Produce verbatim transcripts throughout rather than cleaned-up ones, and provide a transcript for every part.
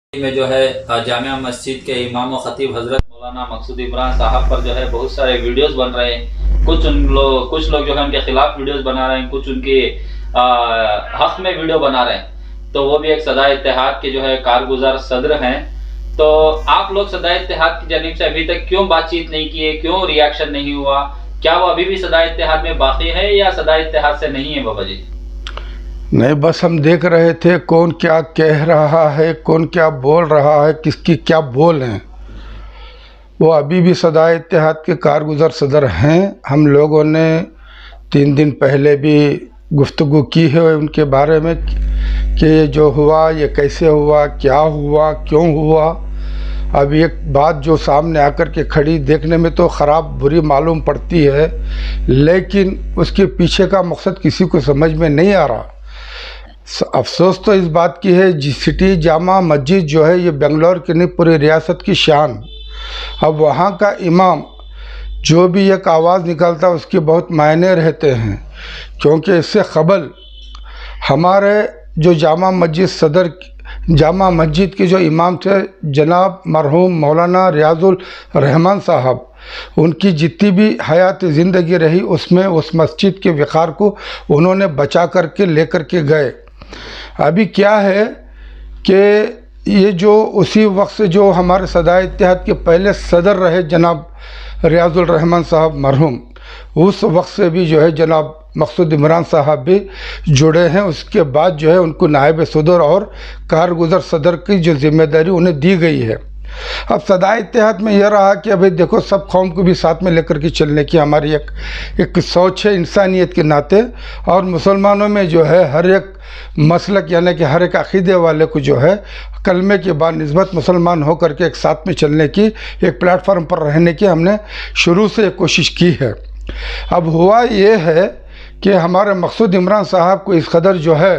में जो है जामिया मस्जिद के इमाम और खतीब हजरत मौलाना मकसूद इमरान साहब पर जो है बहुत सारे वीडियोस बन रहे हैं। कुछ उन लोग कुछ लोग जो है उनके खिलाफ वीडियोस बना रहे हैं, कुछ उनके आ, हक में वीडियो बना रहे हैं। तो वो भी एक सदा इत्तेहाद के जो है कारगुजार सदर हैं। तो आप लोग सदा इत्तेहाद की जानिब से अभी तक क्यों बातचीत नहीं किए, क्यों रिएक्शन नहीं हुआ? क्या वो अभी भी सदा इत्तेहाद में बाकी है या सदा इत्तेहाद से नहीं है? बाबा जी नहीं, बस हम देख रहे थे कौन क्या कह रहा है, कौन क्या बोल रहा है, किसकी क्या बोल हैं। वो अभी भी सदा इत्तेहाद के कारगुज़र सदर हैं। हम लोगों ने तीन दिन पहले भी गुफ्तगू की है उनके बारे में कि ये जो हुआ ये कैसे हुआ, क्या हुआ, क्यों हुआ। अब एक बात जो सामने आकर के खड़ी देखने में तो ख़राब बुरी मालूम पड़ती है, लेकिन उसके पीछे का मकसद किसी को समझ में नहीं आ रहा। अफसोस तो इस बात की है, जी सिटी जामा मस्जिद जो है ये बेंगलोर की नहीं पूरी रियासत की शान। अब वहाँ का इमाम जो भी एक आवाज़ निकालता है उसके बहुत मायने रहते हैं, क्योंकि इससे क़बल हमारे जो जामा मस्जिद सदर जामा मस्जिद के जो इमाम थे जनाब मरहूम मौलाना रियाजुल रहमान साहब, उनकी जितनी भी हयात ज़िंदगी रही उसमें उस मस्जिद के वक़ार को उन्होंने बचा करके ले कर के गए। अभी क्या है कि ये जो उसी वक्त से जो हमारे सदा इत्तेहाद के पहले सदर रहे जनाब रियाजुल रहमान साहब मरहूम, उस वक्त से भी जो है जनाब मकसूद इमरान साहब भी जुड़े हैं। उसके बाद जो है उनको नायब सदर और कारगुज़र सदर की जो जिम्मेदारी उन्हें दी गई है। अब सदा इत्तेहाद में यह रहा कि अभी देखो सब कौम को भी साथ में लेकर के चलने की हमारी एक एक सोच है इंसानियत के नाते, और मुसलमानों में जो है हर एक मसलक यानी कि हर एक अक़ीदे वाले को जो है कलमे के बाद निस्बत मुसलमान हो करके एक साथ में चलने की, एक प्लेटफार्म पर रहने की हमने शुरू से एक कोशिश की है। अब हुआ ये है कि हमारे मकसूद इमरान साहब को इस कदर जो है,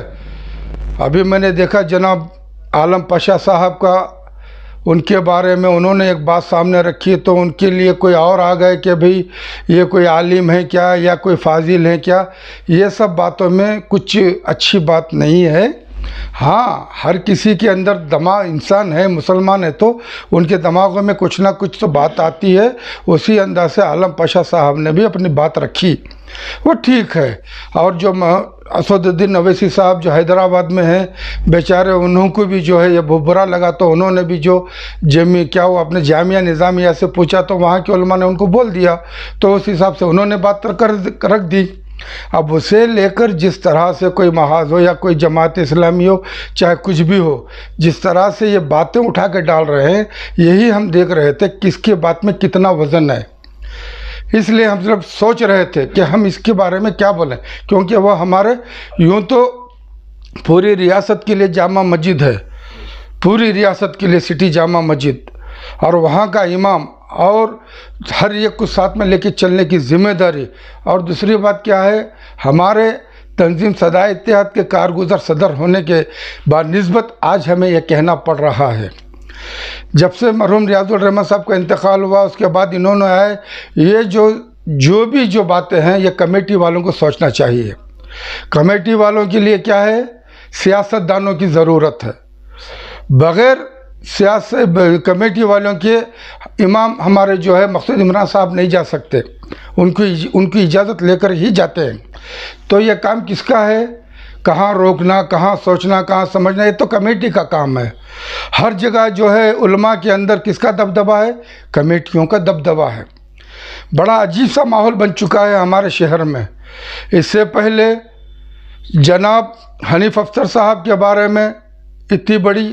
अभी मैंने देखा जनाब आलम पाशा साहब का उनके बारे में उन्होंने एक बात सामने रखी, तो उनके लिए कोई और आ गए कि भाई ये कोई आलिम है क्या या कोई फाजिल है क्या। ये सब बातों में कुछ अच्छी बात नहीं है। हाँ, हर किसी के अंदर दिमाग, इंसान है, मुसलमान है, तो उनके दिमागों में कुछ ना कुछ तो बात आती है। उसी अंदाज से आलम पाशा साहब ने भी अपनी बात रखी, वो ठीक है। और जो असदुद्दीन अवैसी साहब जो हैदराबाद में हैं, बेचारे उन्होंने भी जो है ये बहुत बुरा लगा, तो उन्होंने भी जो जमी क्या वो अपने जामिया निज़ामिया से पूछा तो वहाँ के उलमा ने उनको बोल दिया, तो उस हिसाब से उन्होंने बात कर रख दी। अब उसे लेकर जिस तरह से कोई महाज हो या कोई जमात इस्लामी हो, चाहे कुछ भी हो, जिस तरह से ये बातें उठा के डाल रहे हैं, यही हम देख रहे थे किसके बात में कितना वज़न है। इसलिए हम सिर्फ सोच रहे थे कि हम इसके बारे में क्या बोलें, क्योंकि वह हमारे यूँ तो पूरी रियासत के लिए जामा मस्जिद है, पूरी रियासत के लिए सिटी जामा मस्जिद, और वहाँ का इमाम और हर एक को साथ में लेके चलने की ज़िम्मेदारी। और दूसरी बात क्या है, हमारे तंजीम सदा इत्तेहाद के कारगुज़र सदर होने के बाद निस्बत आज हमें यह कहना पड़ रहा है, जब से मरहूम रियाजुल रहमान साहब का इंतकाल हुआ उसके बाद इन्होंने आए, ये जो जो भी जो बातें हैं ये कमेटी वालों को सोचना चाहिए। कमेटी वालों के लिए क्या है, सियासतदानों की ज़रूरत है। बग़ैर सियासत कमेटी वालों के इमाम हमारे जो है मकसूद इमरान साहब नहीं जा सकते, उनकी उनकी इजाज़त लेकर ही जाते हैं। तो ये काम किसका है, कहाँ रोकना, कहाँ सोचना, कहाँ समझना, ये तो कमेटी का काम है। हर जगह जो है उलमा के अंदर किसका दबदबा है, कमेटियों का दबदबा है। बड़ा अजीब सा माहौल बन चुका है हमारे शहर में। इससे पहले जनाब हनीफ अफसर साहब के बारे में इतनी बड़ी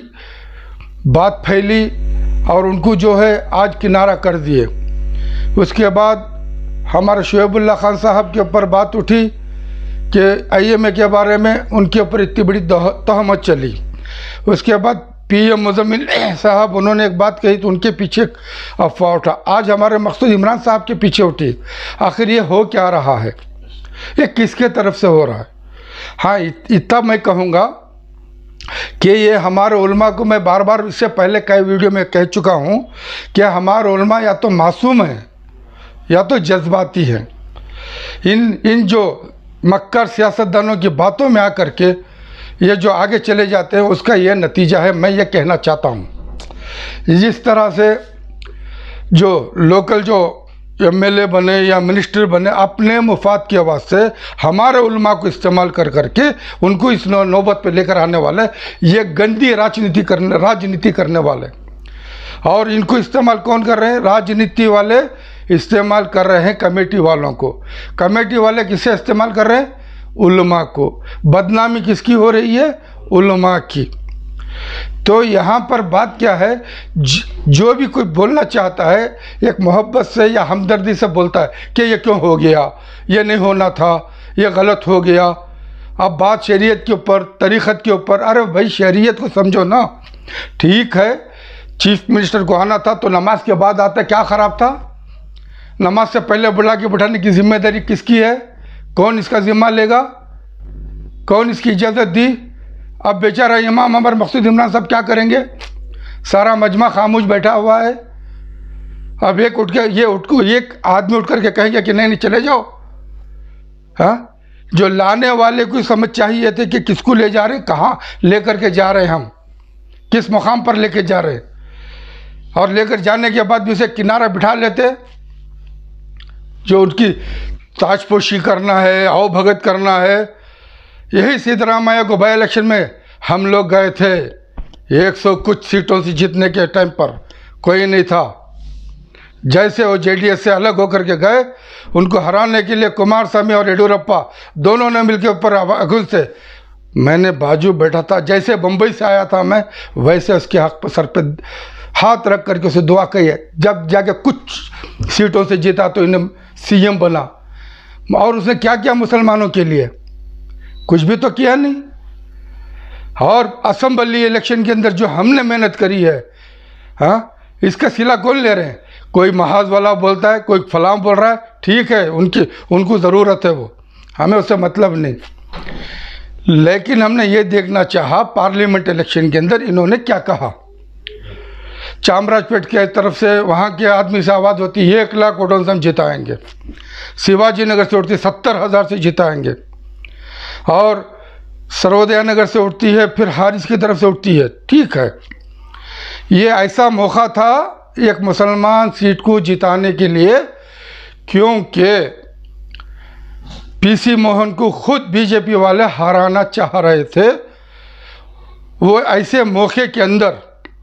बात फैली और उनको जो है आज किनारा कर दिए। उसके बाद हमारे शुएबुल्लाह खान साहब के ऊपर बात उठी कि आई एम ए के बारे में उनके ऊपर इतनी बड़ी तहमत चली। उसके बाद पी एम मुजम्मिल साहब उन्होंने एक बात कही तो उनके पीछे अफवाह उठा। आज हमारे मकसूद इमरान साहब के पीछे उठी। आखिर ये हो क्या रहा है, ये किसके तरफ से हो रहा है? हाँ, इतना मैं कहूँगा कि ये हमारे उलमा को, मैं बार बार इससे पहले कई वीडियो में कह चुका हूँ कि हमारे उलमा या तो मासूम हैं या तो जज्बाती हैं। इन इन जो मक्कर सियासतदानों की बातों में आकर के ये जो आगे चले जाते हैं उसका ये नतीजा है। मैं ये कहना चाहता हूँ, जिस तरह से जो लोकल जो एम एल ए बने या मिनिस्टर बने अपने मुफाद की आवाज़ से हमारे उलमा को इस्तेमाल कर करके उनको इस नौ, नौबत पे लेकर आने वाले, ये गंदी राजनीति करने राजनीति करने वाले। और इनको इस्तेमाल कौन कर रहे हैं? राजनीति वाले इस्तेमाल कर रहे हैं कमेटी वालों को। कमेटी वाले किसे इस्तेमाल कर रहे हैं? उलमा को। बदनामी किसकी हो रही है? उलमा की। तो यहाँ पर बात क्या है, जो भी कोई बोलना चाहता है एक मोहब्बत से या हमदर्दी से बोलता है कि ये क्यों हो गया, ये नहीं होना था, ये गलत हो गया। अब बात शरीयत के ऊपर, तरीक़त के ऊपर, अरे भाई शरीयत को समझो ना। ठीक है, चीफ मिनिस्टर को आना था तो नमाज के बाद आता, क्या ख़राब था? नमाज से पहले बुला के बिठाने की जिम्मेदारी किसकी है? कौन इसका ज़िम्मा लेगा? कौन इसकी इजाज़त दी? अब बेचारा इमाम अमर मकसूद इमरान साहब क्या करेंगे? सारा मजमा खामोश बैठा हुआ है। अब एक उठ के ये उठ को एक आदमी उठ करके कहेंगे कि नहीं नहीं चले जाओ। हाँ, जो लाने वाले को समझ चाहिए थे कि किसको ले जा रहे हैं, कहाँ ले करके जा रहे हैं, हम किस मुकाम पर लेके जा रहे हैं। और लेकर जाने के बाद भी उसे किनारा बिठा लेते, जो उनकी ताजपोशी करना है, आओ भगत करना है। यही सिद्धरामैया को बाई इलेक्शन में हम लोग गए थे, एक सौ कुछ सीटों से जीतने के टाइम पर कोई नहीं था। जैसे वो जेडीएस से अलग होकर के गए, उनको हराने के लिए कुमार स्वामी और येडियुरप्पा दोनों ने मिलकर ऊपर अगुल से मैंने बाजू बैठा था। जैसे बम्बई से आया था मैं, वैसे उसके हक पर सर पे हाथ रख करके उसे दुआ कही है। जब जाके कुछ सीटों से जीता तो इन्हें सीएम बना। और उसने क्या किया मुसलमानों के लिए? कुछ भी तो किया नहीं। और असेंबली इलेक्शन के अंदर जो हमने मेहनत करी है, हाँ, इसका सिला कौन ले रहे हैं? कोई महाज वाला बोलता है, कोई फलाम बोल रहा है, ठीक है, उनकी उनको ज़रूरत है, वो हमें उससे मतलब नहीं। लेकिन हमने ये देखना चाहा पार्लियामेंट इलेक्शन के अंदर इन्होंने क्या कहा। चामराजपेट की तरफ से वहाँ के आदमी से आवाज़ होती है एक लाख वोटों से हम जिताएंगे। शिवाजी नगर से उठती सत्तर हज़ार से जिताएंगे। और सर्वोदय नगर से उठती है, फिर हारिस की तरफ से उठती है। ठीक है, ये ऐसा मौका था एक मुसलमान सीट को जिताने के लिए, क्योंकि पीसी मोहन को खुद बीजेपी वाले हराना चाह रहे थे। वो ऐसे मौके के अंदर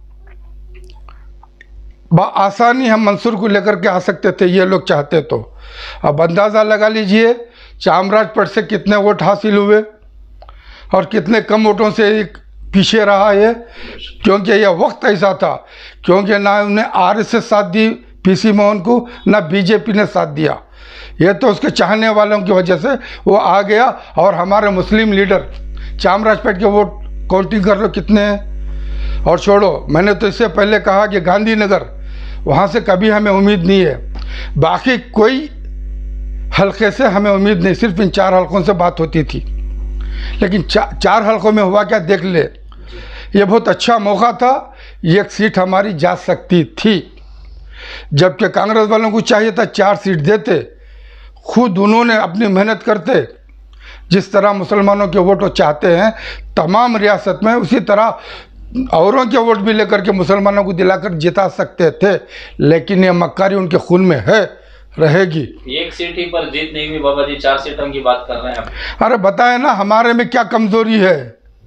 आसानी हम मंसूर को लेकर के आ सकते थे, ये लोग चाहते तो। अब अंदाज़ा लगा लीजिए चामराजपेट से कितने वोट हासिल हुए और कितने कम वोटों से एक पीछे रहा है। क्योंकि यह वक्त ऐसा था, क्योंकि ना उन्हें आरएसएस साथ दी पीसी मोहन को, ना बीजेपी ने साथ दिया। ये तो उसके चाहने वालों की वजह से वो आ गया। और हमारे मुस्लिम लीडर, चामराजपेट के वोट काउंटिंग कर लो कितने हैं। और छोड़ो, मैंने तो इससे पहले कहा कि गांधीनगर, वहाँ से कभी हमें उम्मीद नहीं है। बाकी कोई हल्के से हमें उम्मीद नहीं, सिर्फ इन चार हल्कों से बात होती थी। लेकिन चा, चार हल्कों में हुआ क्या देख ले। ये बहुत अच्छा मौका था, एक सीट हमारी जा सकती थी। जबकि कांग्रेस वालों को चाहिए था चार सीट देते, खुद उन्होंने अपनी मेहनत करते। जिस तरह मुसलमानों के वोट वो चाहते हैं तमाम रियासत में, उसी तरह औरों के वोट भी लेकर के मुसलमानों को दिलाकर जिता सकते थे। लेकिन ये मक्कारी उनके खून में है, रहेगी। एक सीट ही पर जीत नहीं हुई बाबा जी, चार सीटों की बात कर रहे हैं आप। अरे बताए ना हमारे में क्या कमजोरी है,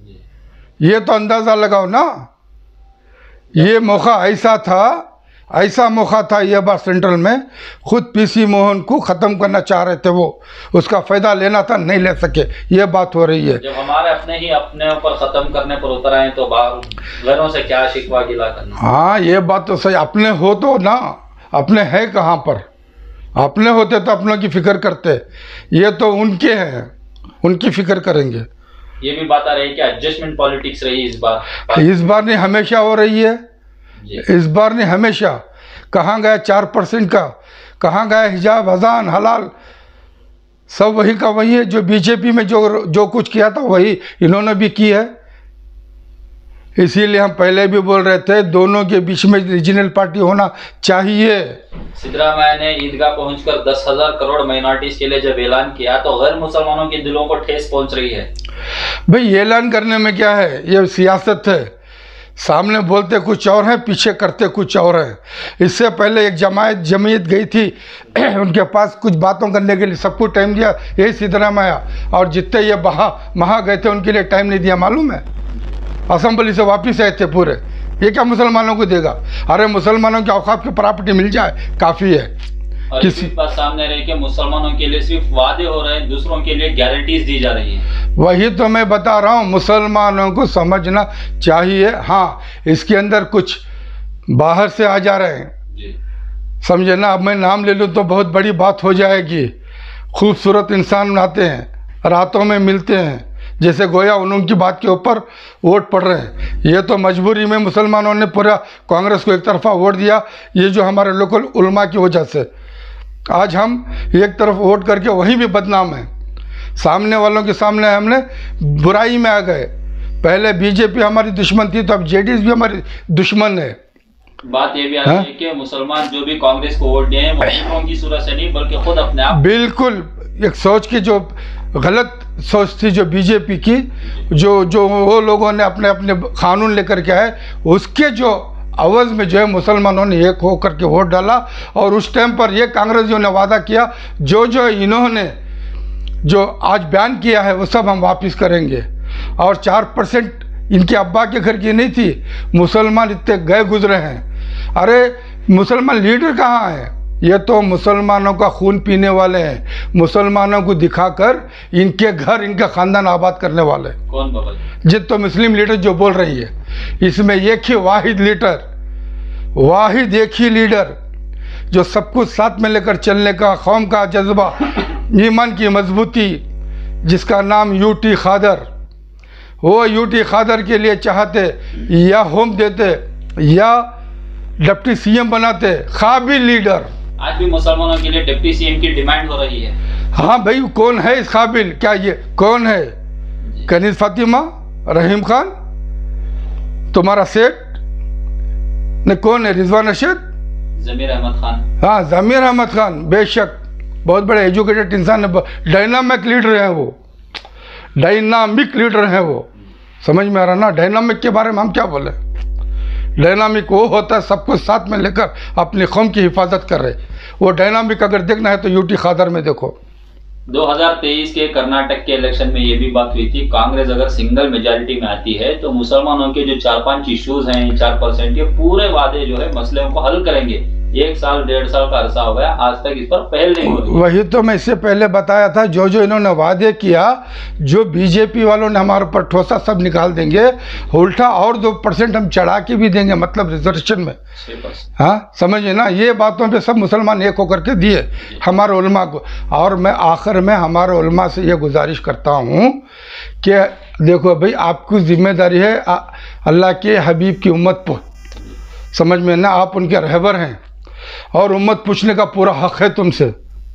ये तो अंदाजा लगाओ ना। ये मौका ऐसा था, ऐसा मौका था ये बार सेंट्रल में, खुद पीसी मोहन को ख़त्म करना चाह रहे थे वो, उसका फ़ायदा लेना था, नहीं ले सके। ये बात हो रही है। जब हमारे अपने ही अपने ऊपर ख़त्म करने पर उतर आए तो बाहर घरों से क्या शिकवा गिला करना। हाँ, ये बात तो सही। अपने हो तो ना, अपने है कहाँ पर? अपने होते तो अपनों की फिक्र करते। ये तो उनके हैं, उनकी फिक्र करेंगे। ये भी बात आ रही है कि एडजस्टमेंट पॉलिटिक्स रही इस बार। इस बार नहीं, हमेशा हो रही है। इस बार नहीं, हमेशा। कहाँ गया चार परसेंट का, कहाँ गया हिजाब, अजान, हलाल, सब वही का वही है। जो बीजेपी में जो जो कुछ किया था वही इन्होंने भी की है। इसीलिए हम पहले भी बोल रहे थे दोनों के बीच में रीजनल पार्टी होना चाहिए। सिद्धरामैया ने ईदगाह पहुंचकर दस हजार करोड़ माइनॉरिटीज के लिए जब ऐलान किया तो गैर मुसलमानों के दिलों को ठेस पहुंच रही है। भाई ऐलान करने में क्या है, ये सियासत है। सामने बोलते कुछ और हैं, पीछे करते कुछ और हैं। इससे पहले एक जमायत जमीयत गई थी उनके पास कुछ बातों करने के लिए, सबको टाइम दिया, यही सिद्धरामैया, और जितने ये बहा महा गए थे उनके लिए टाइम नहीं दिया, मालूम है। असेंबली से वापस आए थे पूरे, ये क्या मुसलमानों को देगा? अरे मुसलमानों की औकात की प्रॉपर्टी मिल जाए काफ़ी है। और किसी बात सामने रहे कि मुसलमानों के लिए सिर्फ वादे हो रहे हैं, दूसरों के लिए गारंटीज दी जा रही है। वही तो मैं बता रहा हूँ, मुसलमानों को समझना चाहिए। हाँ, इसके अंदर कुछ बाहर से आ जा रहे हैं जी, समझे ना। अब मैं नाम ले लूँ तो बहुत बड़ी बात हो जाएगी। खूबसूरत इंसान आते हैं, रातों में मिलते हैं, जैसे गोया उनकी बात के ऊपर वोट पड़ रहे हैं। ये तो मजबूरी में मुसलमानों ने पूरा कांग्रेस को एक तरफा वोट दिया, ये जो हमारे लोकल उलमा की वजह से। आज हम एक तरफ वोट करके वहीं भी बदनाम हैं। सामने वालों के सामने हमने बुराई में आ गए। पहले बीजेपी हमारी दुश्मन थी, तो अब जेडीएस भी हमारी दुश्मन है। बात ये भी आ रही है कि मुसलमान जो भी कांग्रेस को वोट दिए हैं वो दूसरों की सूरत से नहीं बल्कि खुद अपने आप, बिल्कुल एक सोच की जो गलत सोच थी जो बीजेपी की, जो जो वो लोगों ने अपने अपने कानून लेकर के आए, उसके जो आवाज़ में जो है मुसलमानों ने एक हो करके वोट डाला। और उस टाइम पर ये कांग्रेसियों ने वादा किया, जो जो इन्होंने जो आज बयान किया है वो सब हम वापस करेंगे। और चार परसेंट इनके अब्बा के घर की नहीं थी, मुसलमान इतने गए गुजरे हैं। अरे मुसलमान लीडर कहाँ हैं? ये तो मुसलमानों का खून पीने वाले हैं, मुसलमानों को दिखाकर इनके घर इनका ख़ानदान आबाद करने वाले। कौन बाबा? जित तो मुस्लिम लीडर जो बोल रही है, इसमें एक ही वाहिद लीडर, वाहिद एक ही लीडर जो सब कुछ साथ में लेकर चलने का, कौम का जज्बा, ईमान की मजबूती, जिसका नाम यूटी खादर। वो यूटी खादर के लिए चाहते या होम देते या डिप्टी सीएम बनाते, काबिल लीडर। आज भी मुसलमानों के लिए डिप्टी सीएम की डिमांड हो रही है। हाँ भाई, कौन है इस काबिल? क्या ये कौन है? कनीज फातिमा, रहीम खान, तुम्हारा सेठ ने कौन है? रिजवान अरशद, जमीर अहमद खान। हाँ, जमीर अहमद खान बेशक बहुत बड़े एजुकेटेड इंसान है, डायनामिक लीडर हैं वो, डायनामिक लीडर हैं वो। समझ में आ रहा ना? डायनामिक के बारे में हम क्या बोले? डायनामिक वो होता है सबको साथ में लेकर अपनी कौम की हिफाजत कर रहे। वो डायनामिक अगर देखना है तो यूटी खादर में देखो। दो हज़ार तेईस के कर्नाटक के इलेक्शन में ये भी बात हुई थी, कांग्रेस अगर सिंगल मेजॉरिटी में आती है तो मुसलमानों के जो चार पांच इश्यूज हैं, चार परसेंट के पूरे वादे जो है मसलों को हल करेंगे। एक साल डेढ़ साल का अरसा हो गया, आज तक इस पर पहल नहीं हुई। वही तो मैं इससे पहले बताया था, जो जो इन्होंने वादे किया, जो बीजेपी वालों ने हमारे ऊपर ठोसा, सब निकाल देंगे। उल्टा और दो परसेंट हम चढ़ा के भी देंगे, मतलब रिजर्वेशन में। हाँ, समझिए ना, ये बातों पे सब मुसलमान एक होकर के दिए हमारे उलमा को। और मैं आखिर में हमारे उलमा से ये गुजारिश करता हूँ कि देखो भाई, आपकी जिम्मेदारी है अल्लाह के हबीब की उम्मत पर, समझ में ना, आप उनके रहबर हैं और उम्मत पूछने का पूरा हक है तुमसे।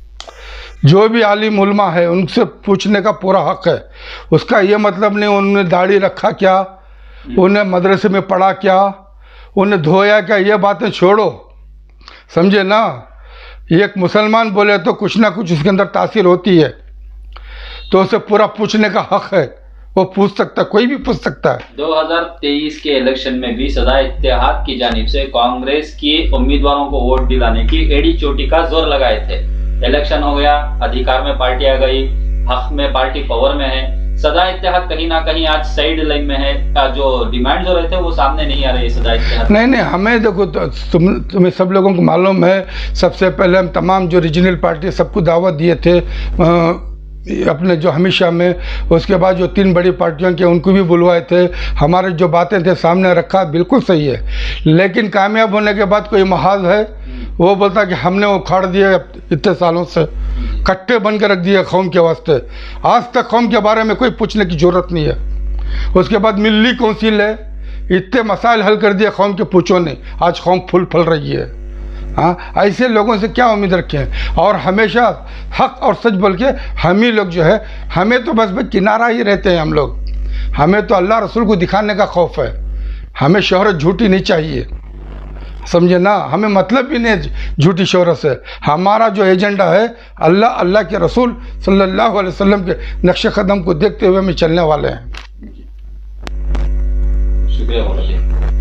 जो भी आलिम उलमा है उनसे पूछने का पूरा हक है। उसका ये मतलब नहीं उन्होंने दाढ़ी रखा क्या, उन्हें मदरसे में पढ़ा क्या, उन्हें धोया क्या, ये बातें छोड़ो, समझे ना। एक मुसलमान बोले तो कुछ ना कुछ उसके अंदर तासीर होती है, तो उसे पूरा पूछने का हक है, वो पूछ सकता, कोई भी पूछ सकता है। दो हज़ार तेईस के इलेक्शन में भी सदा इत्तेहाद की जानिब से कांग्रेस की उम्मीदवारों को वोट दिलाने की एड़ी चोटी का जोर लगाए थे। इलेक्शन हो गया, अधिकार में पार्टी आ गई, हक में पार्टी पावर में है, सदा इत्तेहाद कहीं ना कहीं आज साइड लाइन में है। जो डिमांड जो रहे थे वो सामने नहीं आ रहे सदा इत्तेहाद। नहीं नहीं, हमें देखो तो, तुम तुम्हें सब लोगों को मालूम है, सबसे पहले हम तमाम जो रीजनल पार्टी सबको दावत दिए थे आ, अपने जो हमेशा में, उसके बाद जो तीन बड़ी पार्टियों के उनको भी बुलवाए थे। हमारे जो बातें थे सामने रखा, बिल्कुल सही है। लेकिन कामयाब होने के बाद कोई महाज है वो बोलता कि हमने वो खाड़ दिए इतने सालों से, कट्टे बन के रख दिए कौम के वास्ते। आज तक कौम के बारे में कोई पूछने की ज़रूरत नहीं है। उसके बाद मिली कौंसिल है, इतने मसाइल हल कर दिए कौम के, पूछो नहीं, आज कौम फूल फल रही है। हाँ, ऐसे लोगों से क्या उम्मीद रखें? और हमेशा हक और सच बोल के हम ही लोग जो है, हमें तो बस बस किनारा ही रहते हैं हम लोग। हमें तो अल्लाह रसूल को दिखाने का खौफ है, हमें शोहरत झूठी नहीं चाहिए। समझे ना, हमें मतलब भी नहीं झूठी शोहरत से। हमारा जो एजेंडा है अल्लाह अल्लाह के रसूल सल्लल्लाहु अलैहि वसल्लम के नक्श कदम को देखते हुए हम चलने वाले हैं। शुक्रिया।